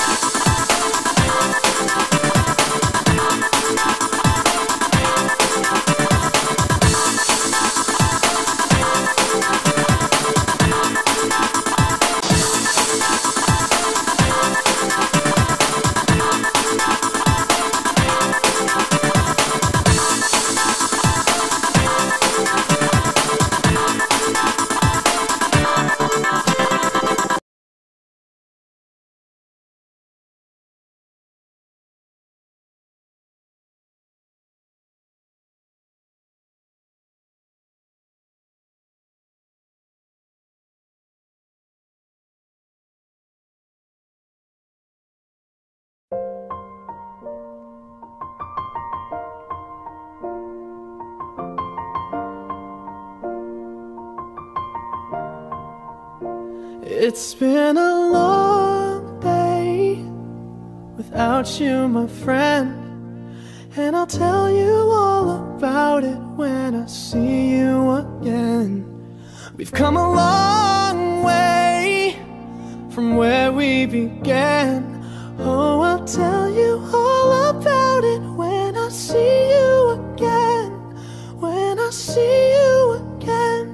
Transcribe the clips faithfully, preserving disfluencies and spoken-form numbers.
It's been a long day without you, my friend, and I'll tell you all about it when I see you again. We've come a long way from where we began. Oh, I'll tell you all about it when I see you again. When I see you again.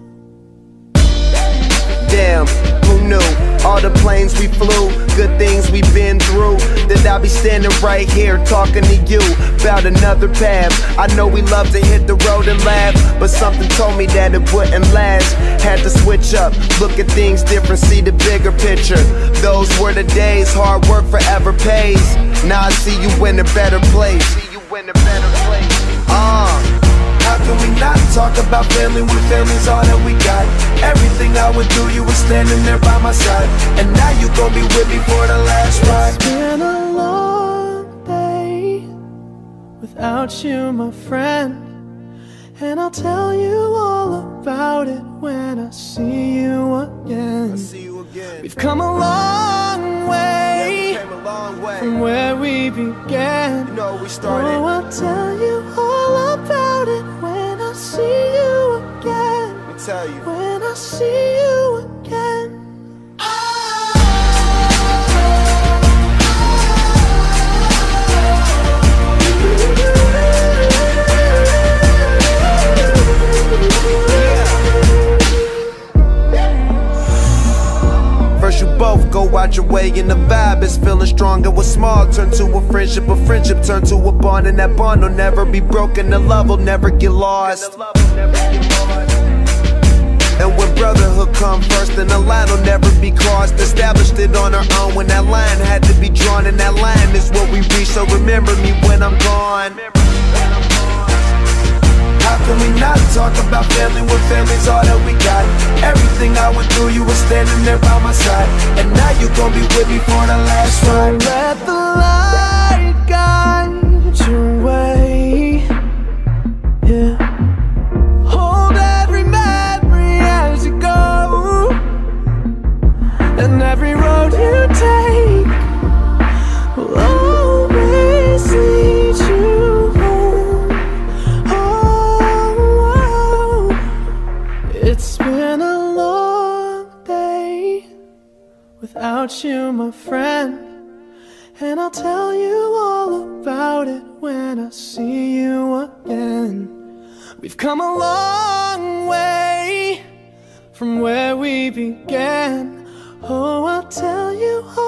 Damn, who knew? All the planes we flew, good things we've been through, that I'll be standing right here talking to you about another path. I know we love to hit the road and laugh, but something told me that it wouldn't last. Had to switch up, look at things different, see the bigger picture. Those were the days, hard work forever pays. Now I see you in a better place. See you in a better place. Uh How can we not talk about family when family's all that we got? Everything I would do, you were standing there by my side, and now you gon' be with me for the last ride. It's been a long day without you, my friend, and I'll tell you all about it when I see you again. I see you again. We've come a long way, yeah, we came a long way from where we began. You know we started. Oh, I'll tell you all about it when I see you again. Let me tell you. When I see you again. First you both go out your way and the vibe is feeling stronger. What's small turn to a friendship, a friendship turn to a bond, and that bond will never be broken, the love will never get lost. And when brotherhood come first, then the line will never be crossed. Established it on our own when that line had to be drawn, and that line is what we reach, so remember me when I'm gone. How can we not talk about family when family's all that we got? Everything I went through, you were standing there by my side, and now you gon' be with me for the last ride. So let the light guide your way, yeah. Hold every memory as you go, and every road you take will always lead you home. Oh, it's been a long day without you, my friend, and I'll tell you all about it when I see you again. We've come a long way from where we began. Oh, I'll tell you all